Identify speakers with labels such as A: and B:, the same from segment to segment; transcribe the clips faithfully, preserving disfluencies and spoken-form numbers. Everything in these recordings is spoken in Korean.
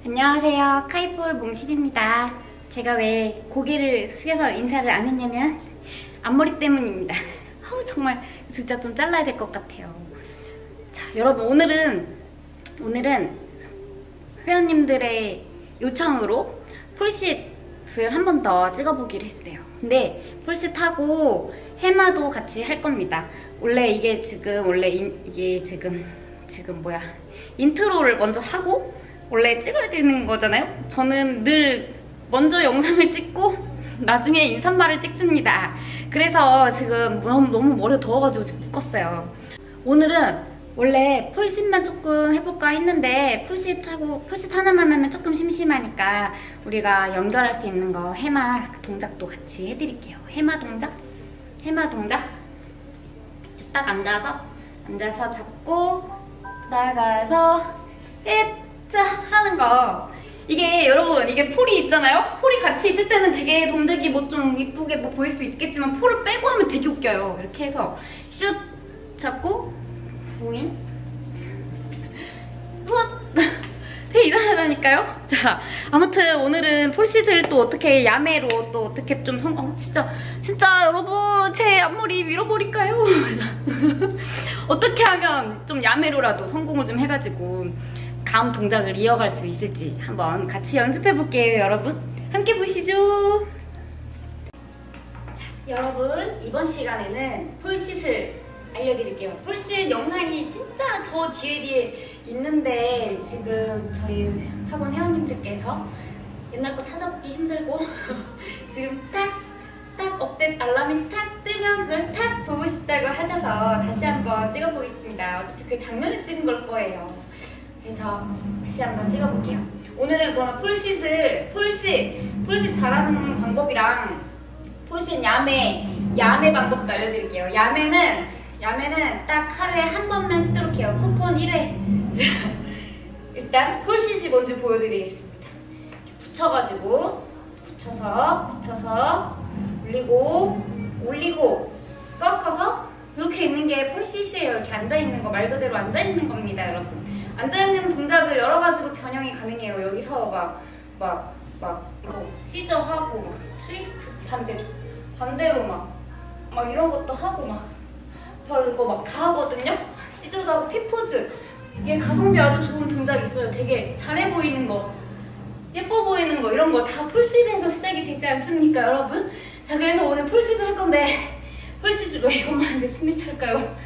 A: 안녕하세요. 카이폴 몽실입니다. 제가 왜 고개를 숙여서 인사를 안 했냐면 앞머리 때문입니다. 어우, 정말 진짜 좀 잘라야 될 것 같아요. 자, 여러분 오늘은 오늘은 회원님들의 요청으로 풀싯을 한 번 더 찍어보기로 했어요. 근데 풀싯하고 해마도 같이 할 겁니다. 원래 이게 지금 원래 인, 이게 지금 지금 뭐야 인트로를 먼저 하고 원래 찍어야 되는 거잖아요. 저는 늘 먼저 영상을 찍고 나중에 인사말을 찍습니다. 그래서 지금 너무, 너무 머리가 더워가지고 지금 묶었어요. 오늘은 원래 풀싯만 조금 해볼까 했는데 풀싯하고 풀싯 하나만 하면 조금 심심하니까 우리가 연결할 수 있는 거 해마 동작도 같이 해드릴게요. 해마 동작? 해마 동작? 딱 앉아서 앉아서 잡고 나가서 자 하는 거. 이게 여러분 이게 폴이 있잖아요. 폴이 같이 있을 때는 되게 동작이 뭐 좀 이쁘게 뭐 보일 수 있겠지만 폴을 빼고 하면 되게 웃겨요. 이렇게 해서 슛 잡고 보잉 훗 되게 이상하다니까요. 자 아무튼 오늘은 폴싯을 또 어떻게 야매로 또 어떻게 좀 성... 어, 진짜 진짜 여러분 제 앞머리 밀어버릴까요? 어떻게 하면 좀 야매로라도 성공을 좀 해가지고 다음 동작을 이어갈 수 있을지 한번 같이 연습해볼게요. 여러분 함께 보시죠. 여러분 이번 시간에는 폴싯을 알려드릴게요. 폴싯 영상이 진짜 저 뒤에 뒤에 있는데 지금 저희 학원 회원님들께서 옛날 거 찾아보기 힘들고 지금 딱, 딱 업데이트 알람이 탁 뜨면 그걸 탁 보고 싶다고 하셔서 다시 한번 찍어보겠습니다. 어차피 그게 작년에 찍은 걸 거예요. 그래서 다시 한번 찍어볼게요. 오늘은 그러면 폴싯을 폴싯 폴싯 잘하는 방법이랑 폴싯 야매 야매 방법도 알려드릴게요. 야매는 야매는 딱 하루에 한 번만 쓰도록 해요. 쿠폰 일 회. 일단 폴싯이 뭔지 보여드리겠습니다. 붙여가지고 붙여서 붙여서 올리고 올리고 꺾어서 이렇게 있는 게 폴싯이에요. 이렇게 앉아있는 거 말 그대로 앉아있는 겁니다, 여러분. 앉아있는 동작을 여러 가지로 변형이 가능해요. 여기서 막, 막, 막, 이거 시저하고, 막, 트위스트 반대로, 반대로 막, 막 이런 것도 하고, 막, 저 이거 막 다 하거든요? 시저도 하고, 피포즈. 이게 가성비 아주 좋은 동작이 있어요. 되게 잘해 보이는 거, 예뻐 보이는 거, 이런 거 다 폴싯에서 시작이 되지 않습니까, 여러분? 자, 그래서 오늘 폴싯을 할 건데, 폴싯을 왜 이것만 하는데 숨이 찰까요?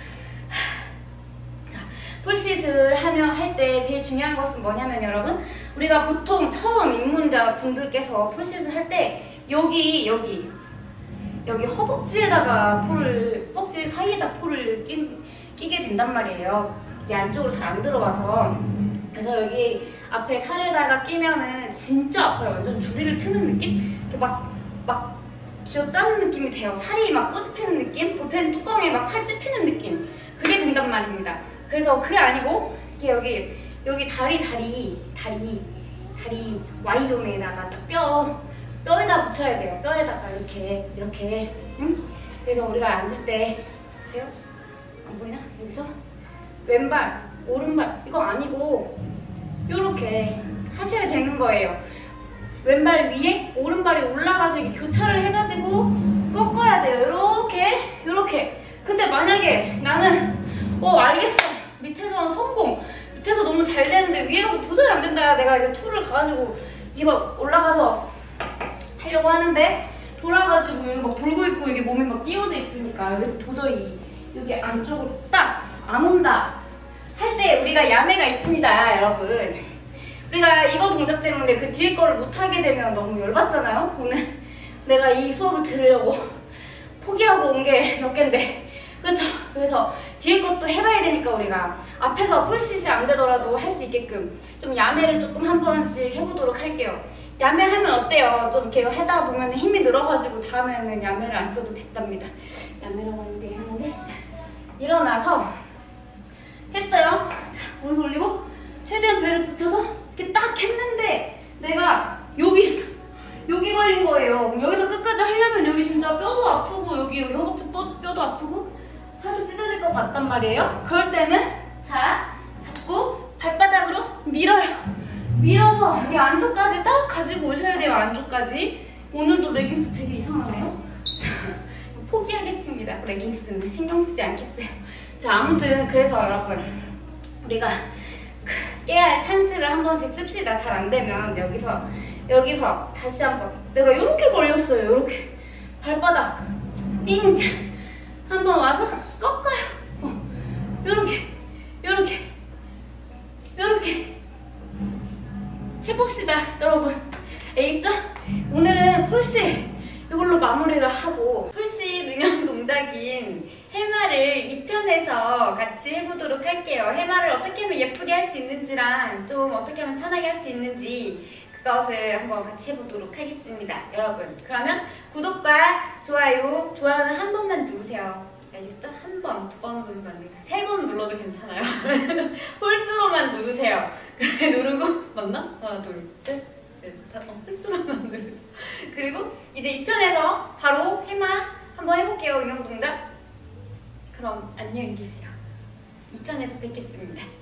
A: 폴싯을 하면 할 때 제일 중요한 것은 뭐냐면 여러분 우리가 보통 처음 입문자 분들께서 폴싯을 할 때 여기 여기 여기 허벅지에다가 폴을 허벅지 사이에다 폴을 끼, 끼게 된단 말이에요. 이게 안쪽으로 잘 안 들어와서. 그래서 여기 앞에 살에다가 끼면은 진짜 아파요. 완전 주리를 트는 느낌? 이렇게 막 막 쥐어 짜는 느낌이 돼요. 살이 막 꼬집히는 느낌? 볼펜 뚜껑에 막 살 찝히는 느낌. 그게 된단 말입니다. 그래서 그게 아니고 이렇게 여기 여기 다리 다리 다리 다리 Y존에다가 딱 뼈 뼈에다 붙여야 돼요. 뼈에다가 이렇게 이렇게 응? 그래서 우리가 앉을 때 보세요. 안 보이나? 여기서 왼발 오른발 이거 아니고 요렇게 하셔야 되는 거예요. 왼발 위에 오른발이 올라가서 이렇게 교차를 해가지고 꺾어야 돼요. 요렇게 요렇게. 근데 만약에 나는 어 알겠어. 밑에서는 성공. 밑에서 너무 잘 되는데 위에 가서 도저히 안 된다. 내가 이제 툴을 가가지고 이게 막 올라가서 하려고 하는데 돌아가지고 여기 막 돌고 있고 이게 몸이 막 띄워져 있으니까 여기서 도저히 여기 안쪽으로 딱 안 온다 할 때 우리가 야매가 있습니다, 여러분. 우리가 이거 동작 때문에 그 뒤에 거를 못하게 되면 너무 열받잖아요. 오늘 내가 이 수업을 들으려고 포기하고 온 게 몇 갠데 그렇죠? 그래서 뒤에 것도 해봐야 되니까 우리가 앞에서 폴싯이 안 되더라도 할 수 있게끔 좀 야매를 조금 한 번씩 해보도록 할게요. 야매 하면 어때요? 좀 이렇게 하다 보면 힘이 늘어가지고 다음에는 야매를 안 써도 됐답니다. 야매라고 하는데 하는데 자, 일어나서 했어요. 자, 오른손 올리고 최대한 배를 붙여서 이렇게 딱 했는데 내가 여기 여기 걸린 거예요. 여기서 끝까지 하려면 여기 진짜 뼈도 아프고 여기 여기 허벅지 뼈, 뼈도 아프고 살도 찢어질 것 같단 말이에요. 그럴 때는 자 잡고 발바닥으로 밀어요. 밀어서 이 안쪽까지 딱 가지고 오셔야 돼요. 안쪽까지. 오늘도 레깅스 되게 이상하네요. 포기하겠습니다. 레깅스는 신경 쓰지 않겠어요. 자, 아무튼 그래서 여러분 우리가 깨야 할 찬스를 한 번씩 씁시다. 잘 안 되면 여기서 여기서 다시 한번 내가 이렇게 걸렸어요. 이렇게 발바닥 삥 한번 와서 꺾어요. 어. 요렇게 요렇게 요렇게 해봅시다. 여러분 알겠죠? 오늘은 폴시 이걸로 마무리를 하고 폴시 능형 동작인 해마를 이 편에서 같이 해보도록 할게요. 해마를 어떻게 하면 예쁘게 할 수 있는지랑 좀 어떻게 하면 편하게 할 수 있는지 그것을 한번 같이 해보도록 하겠습니다. 여러분 그러면 구독과 좋아요, 좋아요는 한 번만 누르세요. 알겠죠? 한 번, 두 번 누르면 안 돼요. 세 번 눌러도 괜찮아요. 홀수로만 누르세요. 누르고 맞나? 하나, 둘, 셋, 넷, 다섯. 홀수로만 누르세요. 그리고 이제 이 편에서 바로 해마 한번 해볼게요. 응용 동작. 그럼 안녕히 계세요. 이 편에서 뵙겠습니다.